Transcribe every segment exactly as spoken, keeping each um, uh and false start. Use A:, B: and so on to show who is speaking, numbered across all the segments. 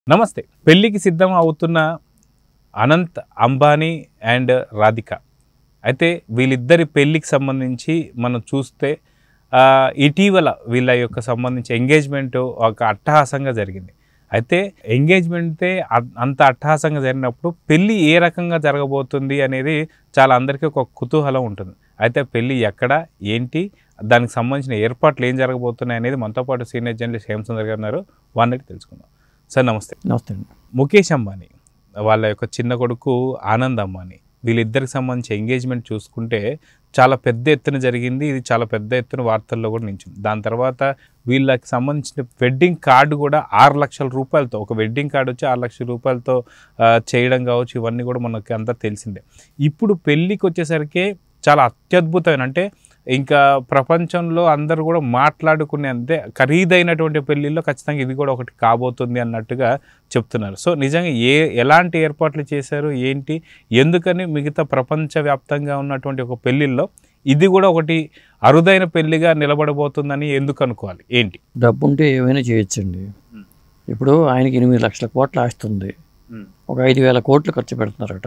A: నమస్తే. పెళ్లికి సిద్ధం అవుతున్న అనంత్ అంబానీ అండ్ రాధిక. అయితే వీళ్ళిద్దరి పెళ్లికి సంబంధించి మనం చూస్తే ఇటీవల వీళ్ళ యొక్క సంబంధించి ఎంగేజ్మెంట్ ఒక అట్టహాసంగా జరిగింది. అయితే ఎంగేజ్మెంటే అంత అట్టహాసంగా జరిగినప్పుడు పెళ్ళి ఏ రకంగా జరగబోతుంది అనేది చాలా అందరికీ ఒక కుతూహలం ఉంటుంది. అయితే పెళ్ళి ఎక్కడ, ఏంటి, దానికి సంబంధించిన ఏర్పాట్లు ఏం జరగబోతున్నాయి అనేది మనతో పాటు సీనియర్ జర్నలిస్ట్ హేమసుందర్ గారు ఉన్నారు. వారిని తెలుసుకుందాం. సార్ నమస్తే.
B: నమస్తే.
A: ముఖేష్ అంబానీ వాళ్ళ యొక్క చిన్న కొడుకు ఆనంద్ అంబానీ వీళ్ళిద్దరికి సంబంధించి ఎంగేజ్మెంట్ చూసుకుంటే చాలా పెద్ద ఎత్తున జరిగింది. ఇది చాలా పెద్ద ఎత్తున వార్తల్లో కూడా నిలిచింది. దాని తర్వాత వీళ్ళకి సంబంధించిన వెడ్డింగ్ కార్డు కూడా ఆరు లక్షల రూపాయలతో ఒక వెడ్డింగ్ కార్డు వచ్చి ఆరు లక్షల రూపాయలతో చేయడం కావచ్చు, ఇవన్నీ కూడా మనకి అంతా తెలిసిందే. ఇప్పుడు పెళ్ళికి వచ్చేసరికి చాలా అత్యద్భుతమైన, అంటే ఇంకా ప్రపంచంలో అందరూ కూడా మాట్లాడుకునే అంతే ఖరీదైనటువంటి పెళ్ళిళ్ళు ఖచ్చితంగా ఇది కూడా ఒకటి కాబోతుంది అన్నట్టుగా చెప్తున్నారు. సో నిజంగా ఏ ఎలాంటి ఏర్పాట్లు చేశారు, ఏంటి, ఎందుకని మిగతా ప్రపంచవ్యాప్తంగా ఉన్నటువంటి ఒక పెళ్ళిళ్ళలో ఇది కూడా ఒకటి అరుదైన పెళ్లిగా నిలబడబోతుందని ఎందుకు అనుకోవాలి, ఏంటి?
B: డబ్బు ఉంటే ఏమైనా చేయొచ్చండి. ఇప్పుడు ఆయనకి ఎనిమిది లక్షల కోట్ల ఆస్తి ఉంది, ఒక ఐదు వేల కోట్లు ఖర్చు పెడుతున్నారట.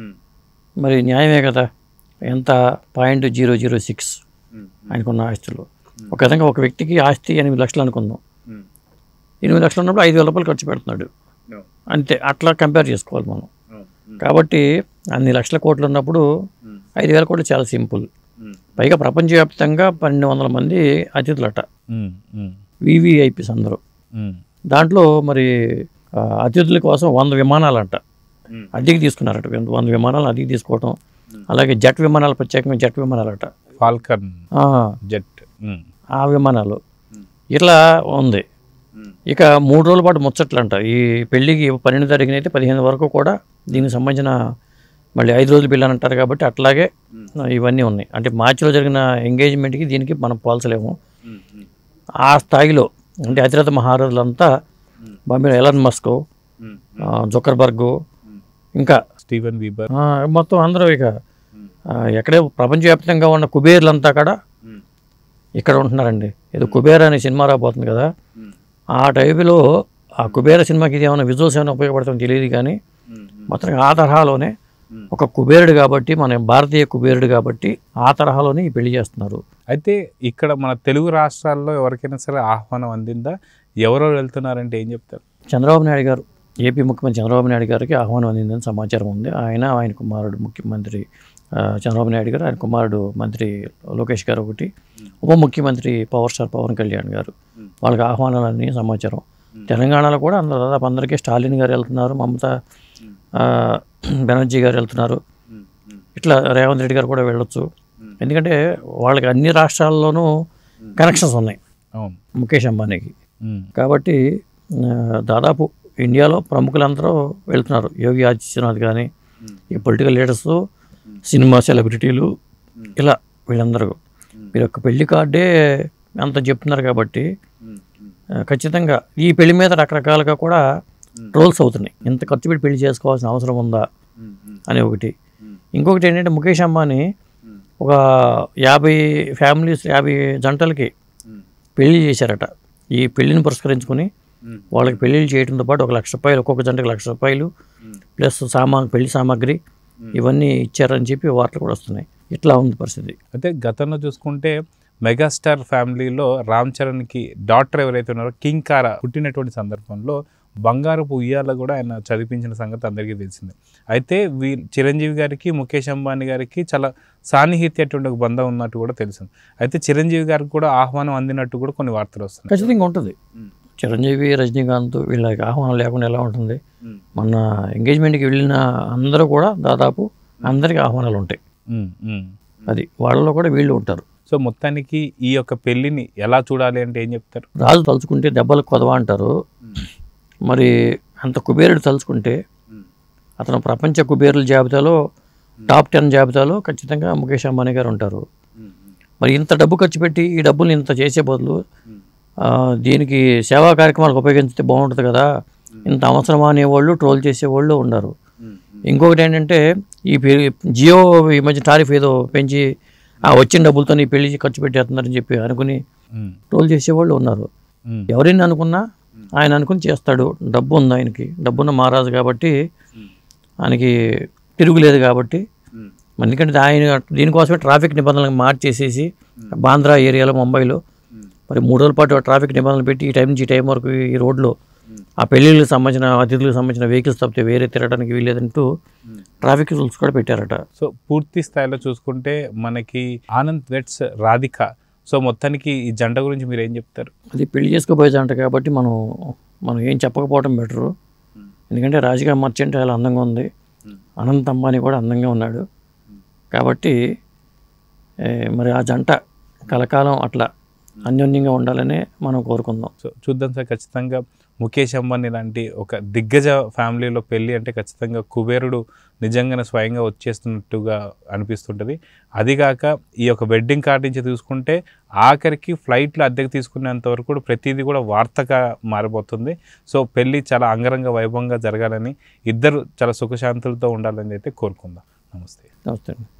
B: మరి న్యాయమే కదా. ఎంత పాయింట్ జీరో జీరో సిక్స్ ఆయనకున్న ఆస్తులు. ఒక విధంగా ఒక వ్యక్తికి ఆస్తి ఎనిమిది లక్షలు అనుకుందాం. ఎనిమిది లక్షలు ఉన్నప్పుడు ఐదు వేల రూపాయలు ఖర్చు పెడుతున్నాడు అంతే. అట్లా కంపేర్ చేసుకోవాలి మనం. కాబట్టి అన్ని లక్షల కోట్లు ఉన్నప్పుడు ఐదు వేల కోట్లు చాలా సింపుల్. పైగా ప్రపంచవ్యాప్తంగా పన్నెండు వందల మంది అతిథులట, వివిఐపీస్ అందరూ. దాంట్లో మరి అతిథుల కోసం వంద విమానాలు అంట అద్దెకి తీసుకున్నారట. వంద విమానాలు అద్దెకి తీసుకోవటం, అలాగే జెట్ విమానాలు, ప్రత్యేకంగా జెట్ విమానాలట,
A: ఫాల్కన్ జెట్,
B: ఆ విమానాలు ఇట్లా ఉంది. ఇక మూడు రోజుల పాటు ముచ్చట్లంట. ఈ పెళ్ళికి పన్నెండు తారీఖున అయితే పదిహేను వరకు కూడా దీనికి సంబంధించిన మళ్ళీ ఐదు రోజులు పెళ్ళి అని అంటారు కాబట్టి అట్లాగే ఇవన్నీ ఉన్నాయి. అంటే మార్చిలో జరిగిన ఎంగేజ్మెంట్కి దీనికి మనం పోల్చలేము. ఆ స్థాయిలో అంటే అతిరథ మహారథులంతా బాంబే, ఎలన్ మస్క్, జుకర్బర్గ్, ఇంకా
A: స్టీవెన్ వీబర్,
B: మొత్తం అందరూ ఇక ఎక్కడే ప్రపంచవ్యాప్తంగా ఉన్న కుబేర్లంతా కూడా ఇక్కడ ఉంటున్నారండి. ఏదో కుబేర అనే సినిమా రాబోతుంది కదా, ఆ టైపులో ఆ కుబేర సినిమాకి ఇది ఏమైనా విజువల్స్ ఏమైనా ఉపయోగపడుతుందో తెలియదు కానీ మొత్తం ఆ తరహాలోనే ఒక కుబేరుడు కాబట్టి, మన భారతీయ కుబేరుడు కాబట్టి ఆ తరహాలోనే ఈ పెళ్లి చేస్తున్నారు.
A: అయితే ఇక్కడ మన తెలుగు రాష్ట్రాల్లో ఎవరికైనా సరే ఆహ్వానం అందిందా? ఎవరెవరు వెళ్తున్నారంటే ఏం చెప్తారు?
B: చంద్రబాబు నాయుడు గారు, ఏపీ ముఖ్యమంత్రి చంద్రబాబు నాయుడు గారికి ఆహ్వానం అందిందని సమాచారం ఉంది. ఆయన, ఆయన కుమారుడు ముఖ్యమంత్రి చంద్రబాబు నాయుడు గారు, ఆయన కుమారుడు మంత్రి లోకేష్ గారు ఒకటి, ఉప ముఖ్యమంత్రి పవర్ స్టార్ పవన్ కళ్యాణ్ గారు, వాళ్ళకి ఆహ్వానాలన్నీ సమాచారం. తెలంగాణలో కూడా అందరూ దాదాపు అందరికీ స్టాలిన్ గారు వెళ్తున్నారు, మమతా బెనర్జీ గారు వెళ్తున్నారు, ఇట్లా రేవంత్ రెడ్డి గారు కూడా వెళ్ళొచ్చు. ఎందుకంటే వాళ్ళకి అన్ని రాష్ట్రాల్లోనూ కనెక్షన్స్ ఉన్నాయి ముఖేష్ అంబానీకి. కాబట్టి దాదాపు ఇండియాలో ప్రముఖులందరూ వెళ్తున్నారు. యోగి ఆదిత్యనాథ్ కానీ, ఈ పొలిటికల్ లీడర్స్, సినిమా సెలబ్రిటీలు, ఇలా వీళ్ళందరూ. మీరు ఒక పెళ్లి కార్డే అంత చెప్తున్నారు కాబట్టి ఖచ్చితంగా ఈ పెళ్లి మీద రకరకాలుగా కూడా ట్రోల్స్ అవుతున్నాయి. ఇంత ఖర్చు పెట్టి పెళ్లి చేసుకోవాల్సిన అవసరం ఉందా అని ఒకటి. ఇంకొకటి ఏంటంటే ముఖేష్ అంబానీ ఒక యాభై ఫ్యామిలీస్, యాభై జంటలకి పెళ్లి చేశారట. ఈ పెళ్లిని పురస్కరించుకొని వాళ్ళకి పెళ్ళిళ్ళు చేయడంతో పాటు ఒక లక్ష రూపాయలు, ఒక్కొక్క జంటకి లక్ష రూపాయలు ప్లస్ సామా పెళ్లి సామాగ్రి ఇవన్నీ ఇచ్చారని చెప్పి వార్తలు కూడా వస్తున్నాయి. ఇట్లా ఉంది పరిస్థితి.
A: అయితే గతంలో చూసుకుంటే మెగాస్టార్ ఫ్యామిలీలో రామ్ చరణ్కి డాక్టర్ ఎవరైతే ఉన్నారో కింకార పుట్టినటువంటి సందర్భంలో బంగారపు ఉయ్యాల కూడా ఆయన చదివించిన సంగతి అందరికీ తెలిసిందే. అయితే వీ చిరంజీవి గారికి, ముఖేష్ అంబానీ గారికి చాలా సాన్నిహిత్యటువంటి ఒక బంధం ఉన్నట్టు కూడా తెలిసింది. అయితే చిరంజీవి గారికి కూడా ఆహ్వానం అందినట్టు కూడా కొన్ని వార్తలు వస్తున్నాయి.
B: ఖచ్చితంగా ఉంటుంది. చిరంజీవి, రజనీకాంత్ వీళ్ళకి ఆహ్వానం లేకుండా ఎలా ఉంటుంది? మన ఎంగేజ్మెంట్కి వెళ్ళిన అందరూ కూడా దాదాపు అందరికీ ఆహ్వానాలు ఉంటాయి. అది వాళ్ళలో కూడా వీళ్ళు ఉంటారు.
A: సో మొత్తానికి ఈ యొక్క పెళ్లిని ఎలా చూడాలి అంటే ఏం చెప్తారు?
B: రాజు తలుచుకుంటే దెబ్బలకు కొదవ అంటారు. మరి అంత కుబేరుడు తలుచుకుంటే అతను ప్రపంచ కుబేరుల జాబితాలో టాప్ టెన్ జాబితాలో ఖచ్చితంగా ముఖేష్ అంబానీ గారు ఉంటారు. మరి ఇంత డబ్బు ఖర్చు పెట్టి ఈ డబ్బులు ఇంత చేసే బదులు దీనికి సేవా కార్యక్రమాలకు ఉపయోగించితే బాగుంటుంది కదా. ఇంత అవసరమా అనేవాళ్ళు, ట్రోల్ చేసేవాళ్ళు ఉన్నారు. ఇంకొకటి ఏంటంటే ఈ జియో ఈ మధ్య టారిఫ్ ఏదో పెంచి ఆ వచ్చిన డబ్బులతో ఈ పెళ్లి ఖర్చు పెట్టేస్తున్నారని చెప్పి అనుకుని ట్రోల్ చేసేవాళ్ళు ఉన్నారు. ఎవరైనా అనుకున్నా ఆయన అనుకుని చేస్తాడు. డబ్బు ఉంది ఆయనకి, డబ్బున్న మహారాజు కాబట్టి ఆయనకి తిరుగులేదు కాబట్టి. ఎందుకంటే ఆయన దీనికోసమే ట్రాఫిక్ నిబంధనలు మార్చేసేసి బాంద్రా ఏరియాలో ముంబైలో మరి మూడు రోజుల పాటు ట్రాఫిక్ నిబంధనలు పెట్టి ఈ టైం నుంచి ఈ టైం వరకు ఈ రోడ్లో ఆ పెళ్ళిళ్ళకి సంబంధించిన అతిథులకు సంబంధించిన వెహికల్స్ తప్పితే వేరే తిరగడానికి వీల్లేదంటూ ట్రాఫిక్ రూల్స్ కూడా పెట్టారట.
A: సో పూర్తి స్థాయిలో చూసుకుంటే మనకి ఆనంద్ వెడ్స్ రాధిక, సో మొత్తానికి ఈ జంట గురించి మీరు ఏం చెప్తారు?
B: అది పెళ్లి చేసుకోబోయే జంట కాబట్టి మనం మనం ఏం చెప్పకపోవడం బెటరు. ఎందుకంటే రాధికా మర్చెంట్ చాలా అందంగా ఉంది, అనంత్ అంబానీ కూడా అందంగా ఉన్నాడు కాబట్టి మరి ఆ జంట కలకాలం అట్లా అన్యోన్యంగా ఉండాలని మనం కోరుకుందాం.
A: సో చూద్దాం సార్. ఖచ్చితంగా ముఖేష్ అంబానీ లాంటి ఒక దిగ్గజ ఫ్యామిలీలో పెళ్ళి అంటే ఖచ్చితంగా కుబేరుడు నిజంగానే స్వయంగా వచ్చేస్తున్నట్టుగా అనిపిస్తుంటుంది. అదిగాక ఈ యొక్క వెడ్డింగ్ కార్డ్ నుంచి చూసుకుంటే ఆఖరికి ఫ్లైట్లో అద్దెకు తీసుకునేంత వరకు కూడా ప్రతిదీ కూడా వార్తగా మారిపోతుంది. సో పెళ్ళి చాలా అంగరంగ వైభవంగా జరగాలని, ఇద్దరు చాలా సుఖశాంతులతో ఉండాలని అయితే కోరుకుందాం. నమస్తే.
B: నమస్తే.